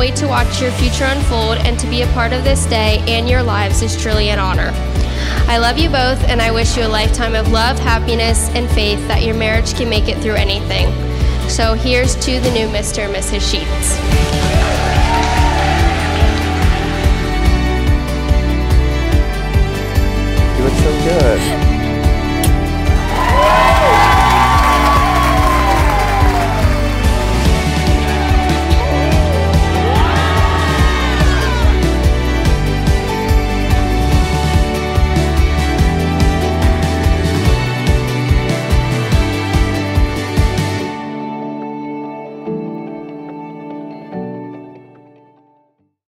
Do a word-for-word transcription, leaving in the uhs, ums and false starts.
wait to watch your future unfold, and to be a part of this day and your lives is truly an honor. I love you both, and I wish you a lifetime of love, happiness, and faith that your marriage can make it through anything. So here's to the new Mister and Missus Sheets.